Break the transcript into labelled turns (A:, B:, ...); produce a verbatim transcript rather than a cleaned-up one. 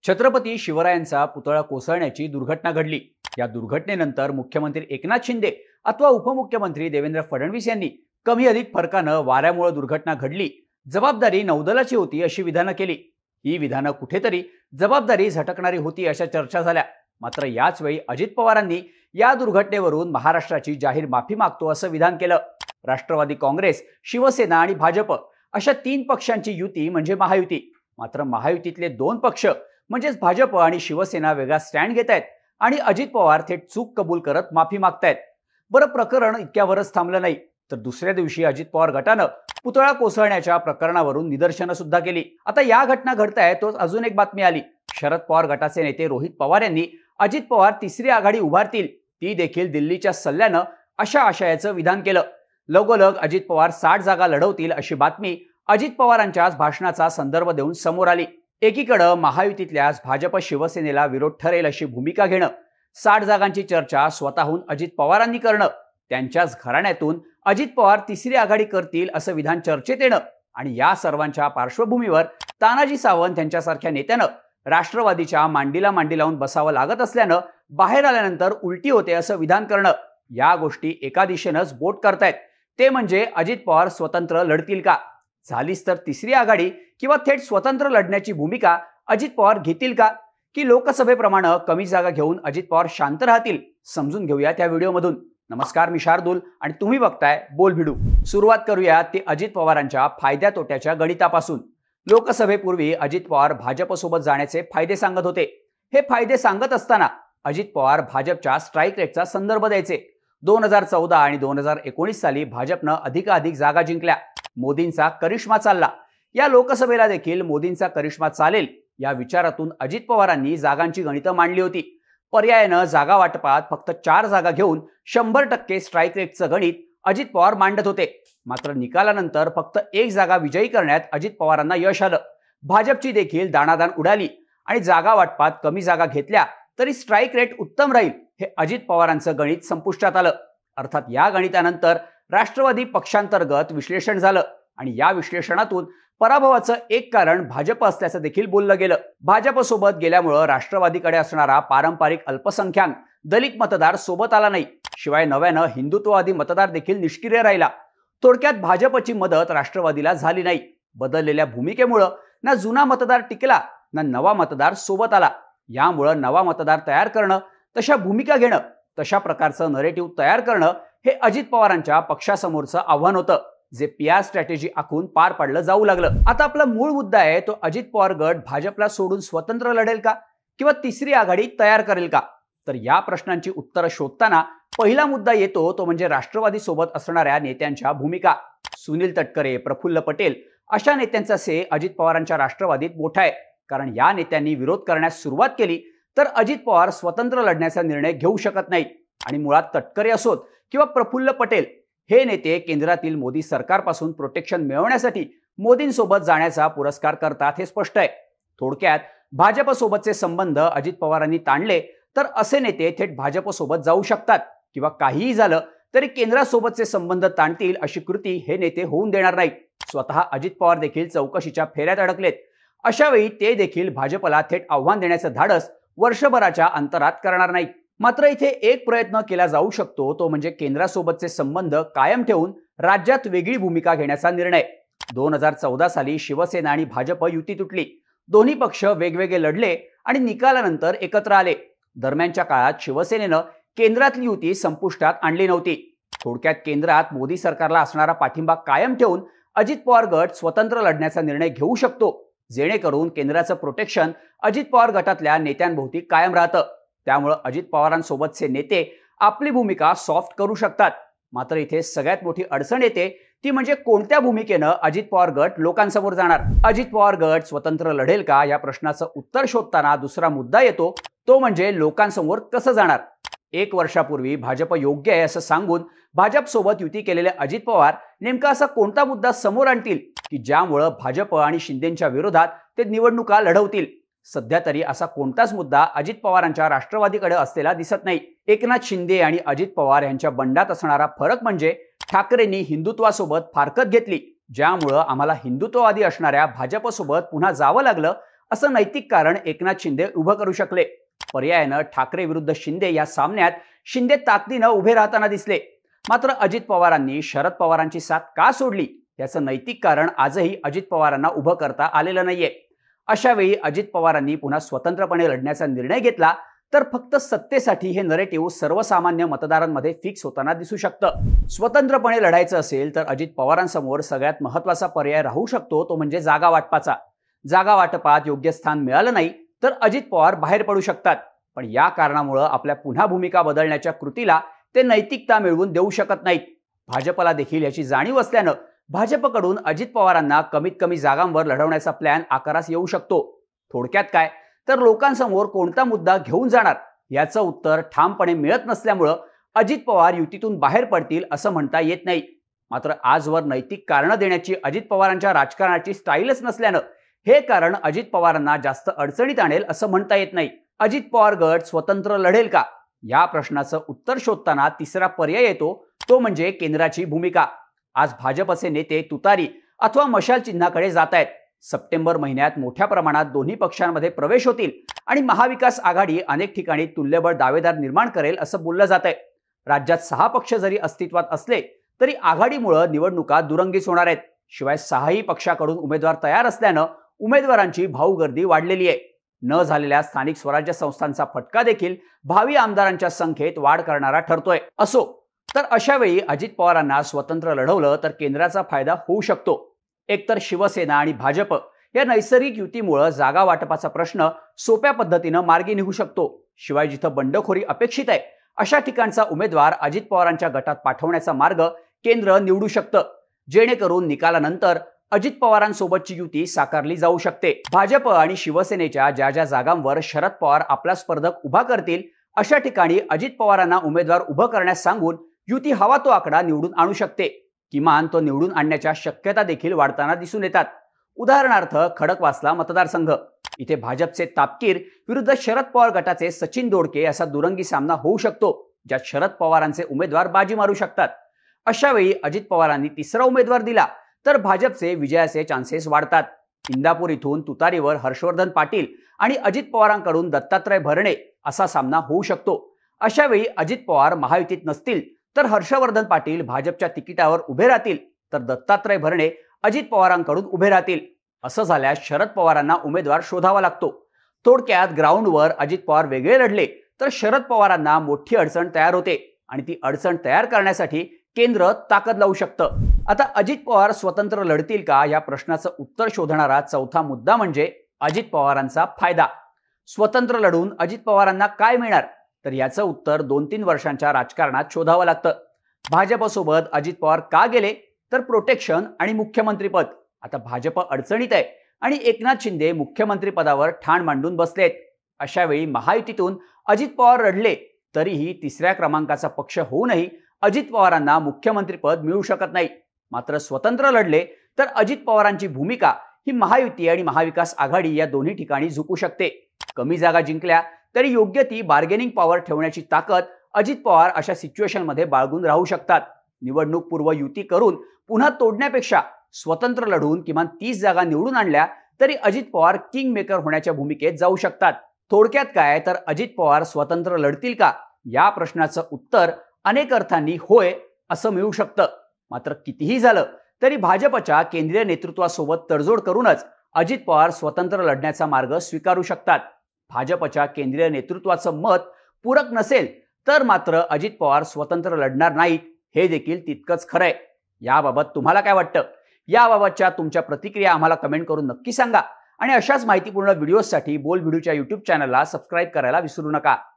A: छत्रपती शिवरायांचा पुतळा कोसळण्याची दुर्घटना घडली। या दुर्घटनेनंतर मुख्यमंत्री एकनाथ शिंदे अथवा उपमुख्यमंत्री देवेंद्र फडणवीस यांनी कमी अधिक फरकानं वाऱ्यामुळे दुर्घटना घडली, जबाबदारी नौदलाची होती अशी विधानं केली। ही विधानं कुठेतरी जबाबदारी झटकणारी होती अशा चर्चा झाल्या। मात्र याच वेळी अजित पवारांनी या दुर्घटनेवरून महाराष्ट्राची जाहीर माफी मागतो असं विधान केलं। राष्ट्रवादी काँग्रेस, शिवसेना आणि भाजप अशा तीन पक्षांची युती म्हणजे महायुती। मात्र महायुतीतले दोन पक्ष म्हणजेच भाजप आणि शिवसेना वेगळा स्टँड घेत आहेत आणि अजित पवार थेट चूक कबूल करत माफी मागतायत। बरं, प्रकरण इतक्यावरच थांबलं नाही, तर दुसऱ्या दिवशी अजित पवार गटानं पुतळा कोसळण्याच्या प्रकरणावरून निदर्शनं सुद्धा केली। आता या घटना घडतायत तोच अजून एक बातमी आली। शरद पवार गटाचे नेते रोहित पवार यांनी अजित पवार तिसरी आघाडी उभारतील, ती देखील दिल्लीच्या सल्ल्यानं अशा आशयाचं विधान केलं। लगोलग अजित पवार साठ जागा लढवतील अशी बातमी अजित पवारांच्या भाषणाचा संदर्भ देऊन समोर आली। एकीकडे महायुतीतल्याच भाजप शिवसेनेला विरोध ठरेल अशी भूमिका घेणं, साठ जागांची चर्चा स्वतःहून अजित पवारांनी करणं, त्यांच्याच घराण्यातून अजित पवार तिसरी आघाडी करतील असं विधान चर्चेत येणं आणि या सर्वांच्या पार्श्वभूमीवर तानाजी सावंत यांच्यासारख्या नेत्यानं राष्ट्रवादीच्या मांडीला मांडी लावून बसावं लागत असल्यानं बाहेर आल्यानंतर उलटी होते असं विधान करणं, या गोष्टी एका दिशेनंच बोट करतायत। ते म्हणजे अजित पवार स्वतंत्र लढतील का, झालीच तर तिसरी आघाडी किंवा थेट स्वतंत्र लढण्याची भूमिका अजित पवार घेतील का, की लोकसभेप्रमाणे कमी जागा घेऊन अजित पवार शांत राहतील, समजून घेऊया त्या व्हिडिओमधून। नमस्कार, मी शार्दूल आणि तुम्ही बघताय बोल भिडू। सुरुवात करूया ते अजित पवारांच्या फायद्या तोट्याच्या गणितापासून। लोकसभेपूर्वी अजित पवार भाजपसोबत जाण्याचे फायदे सांगत होते। हे फायदे सांगत असताना अजित पवार भाजपच्या स्ट्राईक रेटचा संदर्भ द्यायचे। दोन हजार चौदा आणि दोन हजार एकोणीस साली भाजपनं अधिकाधिक जागा जिंकल्या, मोदींचा करिश्मा चालला। या लोकसभेला देखील मोदींचा करिश्मा चालेल या विचारातून अजित पवारांनी जागांची गणितं मांडली होती। पर्यायानं जागा वाटपात फक्त चार जागा घेऊन शंभर टक्के स्ट्राईक रेटचं गणित अजित पवार मांडत होते। मात्र निकालानंतर फक्त एक जागा विजयी करण्यात अजित पवारांना यश आलं। भाजपची देखील दाणादाण उडाली आणि जागा वाटपात कमी जागा घेतल्या तरी स्ट्राईक रेट उत्तम राहील हे अजित पवारांचं गणित संपुष्टात आलं। अर्थात या गणितानंतर राष्ट्रवादी पक्षांतर्गत विश्लेषण झालं आणि या विश्लेषणातून पराभवाचं एक कारण भाजप असल्याचं देखील बोललं गेलं। भाजपसोबत गेल्यामुळं राष्ट्रवादीकडे असणारा पारंपरिक अल्पसंख्याक दलित मतदार सोबत आला नाही, शिवाय नव्यानं हिंदुत्ववादी मतदार देखील निष्क्रिय राहिला। थोडक्यात भाजपची मदत राष्ट्रवादीला झाली नाही। बदललेल्या भूमिकेमुळं ना जुना मतदार टिकला ना नवा मतदार सोबत आला। यामुळं नवा मतदार तयार करणं, तशा भूमिका घेणं, तशा प्रकारचं नरेटिव्ह तयार करणं हे अजित पवारांच्या पक्षासमोरचं आव्हान होतं, जे पी आर स्ट्रॅटेजी आखून पार पाडलं जाऊ लागलं। आता आपला मूळ मुद्दा आहे तो अजित पवार गट भाजपला सोडून स्वतंत्र लढेल का किंवा तिसरी आघाडी तयार करेल का? तर या प्रश्नांची उत्तरं शोधताना पहिला मुद्दा येतो तो म्हणजे राष्ट्रवादी सोबत असणाऱ्या नेत्यांच्या भूमिका। सुनील तटकरे, प्रफुल्ल पटेल अशा नेत्यांचा से अजित पवारांच्या राष्ट्रवादीत मोठा आहे, कारण या नेत्यांनी विरोध करण्यास सुरुवात केली तर अजित पवार स्वतंत्र लढण्याचा निर्णय घेऊ शकत नाही। आणि मुळात तटकरे असोत किंवा प्रफुल्ल पटेल हे नेते केंद्रातील मोदी सरकारपासून प्रोटेक्शन मिळवण्यासाठी मोदींसोबत जाण्याचा पुरस्कार करतात हे स्पष्ट आहे। थोडक्यात भाजपसोबतचे संबंध अजित पवारांनी ताणले तर असे नेते थेट भाजपसोबत जाऊ शकतात किंवा काहीही झालं तरी केंद्रासोबतचे संबंध ताणतील अशी कृती हे नेते होऊन देणार नाहीत। स्वतः अजित पवार देखील चौकशीच्या फेऱ्यात अडकलेत। अशा वेळी ते देखील भाजपला थेट आव्हान देण्याचं धाडस वर्षभराच्या अंतरात करणार नाहीत। मात्र इथे एक प्रयत्न केला जाऊ शकतो तो म्हणजे केंद्रासोबतचे संबंध कायम ठेवून राज्यात वेगळी भूमिका घेण्याचा निर्णय। दोन हजार चौदा साली शिवसेना आणि भाजप युती तुटली, दोन्ही पक्ष वेगवेगळे लढले आणि निकालानंतर एकत्र आले। दरम्यानच्या काळात शिवसेनेनं केंद्रातली युती संपुष्टात आणली नव्हती। थोडक्यात केंद्रात मोदी सरकारला असणारा पाठिंबा कायम ठेवून अजित पवार गट स्वतंत्र लढण्याचा निर्णय घेऊ शकतो, जेणेकरून केंद्राचं प्रोटेक्शन अजित पवार गटातल्या नेत्यांभोवती कायम राहतं। त्यामुळे अजित पवारांसोबतचे नेते आपली भूमिका सॉफ्ट करू शकतात। मात्र इथे सगळ्यात मोठी अडचण येते ती म्हणजे कोणत्या भूमिकेनं अजित पवार गट लोकांसमोर जाणार। अजित पवार गट स्वतंत्र लढेल का या प्रश्नाचं उत्तर शोधताना दुसरा मुद्दा येतो तो म्हणजे लोकांसमोर कसं जाणार। एक वर्षापूर्वी भाजप योग्य आहे असं सांगून भाजपसोबत युती केलेले अजित पवार नेमका असा कोणता मुद्दा समोर आणतील की ज्यामुळे भाजप आणि शिंदेच्या विरोधात ते निवडणुका लढवतील? सध्या तरी असा कोणताच मुद्दा अजित पवारांच्या राष्ट्रवादीकडे असलेला दिसत नाही। एकनाथ शिंदे आणि अजित पवार यांच्या बंडात असणारा फरक म्हणजे ठाकरेंनी हिंदुत्वासोबत फारकत घेतली, ज्यामुळे आम्हाला हिंदुत्ववादी असणाऱ्या भाजपसोबत पुन्हा जावं लागलं असं नैतिक कारण एकनाथ शिंदे उभं करू शकले. पर्यायानं ठाकरे विरुद्ध शिंदे या सामन्यात शिंदे ताकदीनं उभे राहताना दिसले. मात्र अजित पवारांनी शरद पवारांची साथ का सोडली याचं नैतिक कारण आजही अजित पवारांना उभं करता आलेलं नाहीये. अशा वेळी अजित पवारांनी पुन्हा स्वतंत्रपणे लढण्याचा निर्णय घेतला तर फक्त सत्तेसाठी हे नरेटिव्ह सर्वसामान्य मतदारांमध्ये फिक्स होताना दिसू शकतं. स्वतंत्रपणे लढायचं असेल तर अजित पवारांसमोर सगळ्यात महत्त्वाचा पर्याय राहू शकतो तो म्हणजे जागा वाटपाचा. जागा वाटपात योग्य स्थान मिळालं नाही तर अजित पवार बाहेर पडू शकतात. पण या कारणामुळे आपल्या पुन्हा भूमिका बदलण्याच्या कृतीला ते नैतिकता मिळवून देऊ शकत नाहीत. भाजपला देखील याची जाणीव असल्यानं भाजपकडून अजित पवारांना कमीत कमी जागांवर लढवण्याचा प्लॅन आकारास येऊ शकतो. थोडक्यात काय तर लोकांसमोर कोणता मुद्दा घेऊन जाणार याचं उत्तर ठामपणे मिळत नसल्यामुळं अजित पवार युतीतून बाहेर पडतील असं म्हणता येत नाही. मात्र आजवर नैतिक कारणं देण्याची अजित पवारांच्या राजकारणाची स्टाईलच नसल्यानं हे कारण अजित पवारांना जास्त अडचणीत आणेल असं म्हणता येत नाही. अजित पवार गट स्वतंत्र लढेल का या प्रश्नाचं उत्तर शोधताना तिसरा पर्याय येतो तो म्हणजे केंद्राची भूमिका. आज भाजपचे नेते तुतारी अथवा मशाल चिन्हाकडे जात आहेत. सप्टेंबर महिन्यात मोठ्या प्रमाणात दोन्ही पक्षांमध्ये प्रवेश होतील आणि महाविकास आघाडी अनेक ठिकाणी तुल्यबळ दावेदार निर्माण करेल असं बोललं जात आहे. राज्यात सहा पक्ष जरी अस्तित्वात असले तरी आघाडीमुळे निवडणुका दुरंगीच होणार आहेत. शिवाय सहाही पक्षाकडून उमेदवार तयार असल्यानं उमेदवारांची भाऊगर्दी वाढलेली आहे. न झालेल्या स्थानिक स्वराज्य संस्थांचा फटका देखील भावी आमदारांच्या संख्येत वाढ करणारा ठरतोय. असो तर अशा वेळी अजित पवारांना स्वतंत्र लढवलं तर केंद्राचा फायदा होऊ शकतो. एकतर शिवसेना आणि भाजप या नैसर्गिक युतीमुळे जागा वाटपाचा प्रश्न सोप्या पद्धतीनं मार्गी निघू शकतो. शिवाय जिथं बंडखोरी अपेक्षित आहे अशा ठिकाणचा उमेदवार अजित पवारांच्या गटात पाठवण्याचा मार्ग केंद्र निवडू शकतं, जेणेकरून निकालानंतर अजित पवारांसोबतची युती साकारली जाऊ शकते. भाजप आणि शिवसेनेच्या ज्या ज्या जागांवर शरद पवार आपला स्पर्धक उभा करतील अशा ठिकाणी अजित पवारांना उमेदवार उभं करण्यास सांगून युती हवा तो आकडा निवडून आणू शकते. किमान तो निवडून आणण्याच्या शक्यता देखील वाढताना दिसून येतात. उदाहरणार्थ खडकवासला मतदारसंघ इथे भाजपचे तापकीर विरुद्ध शरद पवार गटाचे सचिन दोडके असा दुरंगी सामना होऊ शकतो, ज्यात शरद पवारांचे उमेदवार बाजी मारू शकतात. अशा वेळी अजित पवारांनी तिसरा उमेदवार दिला तर भाजपचे विजयाचे चान्सेस वाढतात. इंदापूर इथून तुतारीवर हर्षवर्धन पाटील आणि अजित पवारांकडून दत्तात्रय भरणे असा सामना होऊ शकतो. अशा वेळी अजित पवार महायुतीत नसतील तर हर्षवर्धन पाटील भाजपच्या तिकिटावर उभे राहतील तर दत्तात्रय भरणे अजित पवारांकडून उभे राहतील. असं झाल्यास शरद पवारांना उमेदवार शोधावा लागतो. थोडक्यात ग्राउंडवर अजित पवार वेगळे लढले तर शरद पवारांना मोठी अडचण तयार होते आणि ती अडचण तयार करण्यासाठी केंद्र ताकद लावू शकतं. आता अजित पवार स्वतंत्र लढतील का या प्रश्नाचं उत्तर शोधणारा चौथा मुद्दा म्हणजे अजित पवारांचा फायदा. स्वतंत्र लढून अजित पवारांना काय मिळणार तर याचं उत्तर दोन तीन वर्षांच्या राजकारणात शोधावं लागतं. भाजपसोबत अजित पवार का गेले तर प्रोटेक्शन आणि मुख्यमंत्रीपद. आता भाजप अडचणीत आहे आणि एकनाथ शिंदे मुख्यमंत्री पदावर ठाण मांडून बसलेत. अशा वेळी महायुतीतून अजित पवार लढले तरीही तिसऱ्या क्रमांकाचा पक्ष होऊनही अजित पवारांना मुख्यमंत्रीपद मिळू शकत नाही. मात्र स्वतंत्र लढले तर अजित पवारांची भूमिका ही महायुती आणि महाविकास आघाडी या दोन्ही ठिकाणी झुकू शकते. कमी जागा जिंकल्या तरी योग्य ती बार्गेनिंग पॉवर ठेवण्याची ताकद अजित पवार अशा सिच्युएशनमध्ये बाळगून राहू शकतात. निवडणूक पूर्व युती करून पुन्हा तोडण्यापेक्षा स्वतंत्र लढून किमान तीस जागा निवडून आणल्या तरी अजित पवार किंग मेकर होण्याच्या भूमिकेत जाऊ शकतात. थोडक्यात काय तर अजित पवार स्वतंत्र लढतील का या प्रश्नाचं उत्तर अनेक अर्थांनी होय असं मिळू शकतं. मात्र कितीही झालं तरी भाजपच्या केंद्रीय नेतृत्वासोबत तडजोड करूनच अजित पवार स्वतंत्र लढण्याचा मार्ग स्वीकारू शकतात. भाजपच्या केंद्रीय नेतृत्वाचं मत पूरक नसेल तर मात्र अजित पवार स्वतंत्र लढणार नाहीत हे देखील तितकंच खरंय. याबाबत तुम्हाला काय वाटतं याबाबतच्या तुमच्या प्रतिक्रिया आम्हाला कमेंट करून नक्की सांगा आणि अशाच माहितीपूर्ण व्हिडिओसाठी बोल व्हिडिओच्या यूट्यूब चॅनलला सबस्क्राईब करायला विसरू नका.